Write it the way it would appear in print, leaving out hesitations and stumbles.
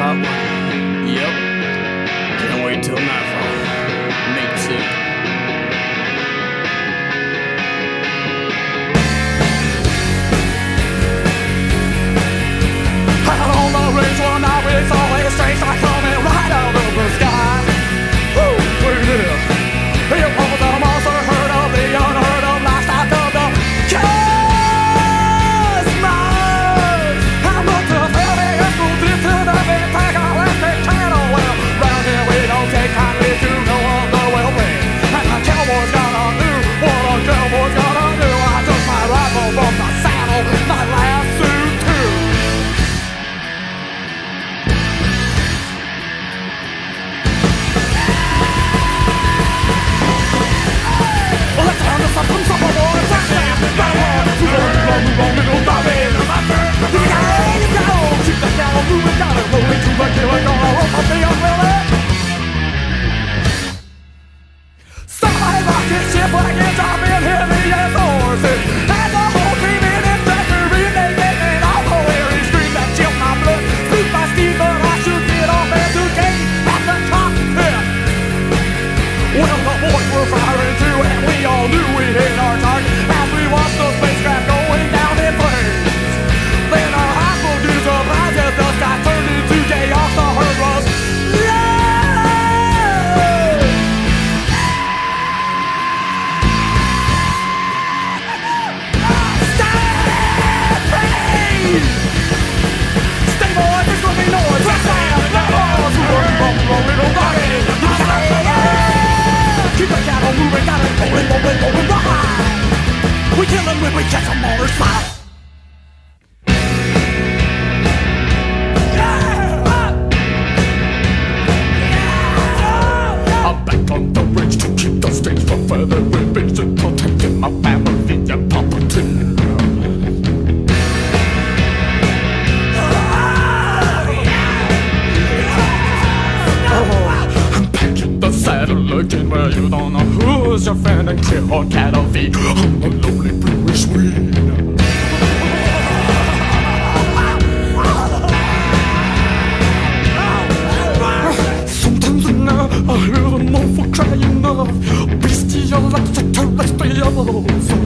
hot one. Yep. Can't wait till nightfall. Me too. Out on the range one night we saw a strange light coming right out of the sky. Woo! Look at this. Here comes the monster herd of the unheard of livestock of the cosmos. I'm up to fairly exclusive to the big pack of electric channel. Well, round here we don't take kindly to no of the well-bred. And the cowboys gotta do what a cowboy's gotta do. I took my rifle from the saddle, my lasso too. Let's turn the sun from summer boy, flash down, battle on, move on, middle, dive in, you go, keep the down, moving, got it, rolling to the killer, gonna roll up the umbrella. Somebody rock his ship when I get drop in heavy as horses, and the whole team in its factory, they get it all hilarious, scream that chill my blood, scoop my steed, but I should get off and to gain at the cockpit. Well, the boys were firing too, and we all knew we hit our target as we watched the spacecraft going down in flames. Then our eyes were due surprise as the sky turned into chaos. The herd was stampede! Stay boy, there's gonna be noise. Let's have it. Little rocket. Keep the cattle moving, got it rolling, right. We kill them when we catch them on their spot. I'm back on the ridge to keep the stage from further invasion, protecting my family and property. Saddle again where you don't know who's your friend and clear or cattle feed on the lonely bluish weed. Sometimes now I hear the mournful crying of bestial extraterrestrials.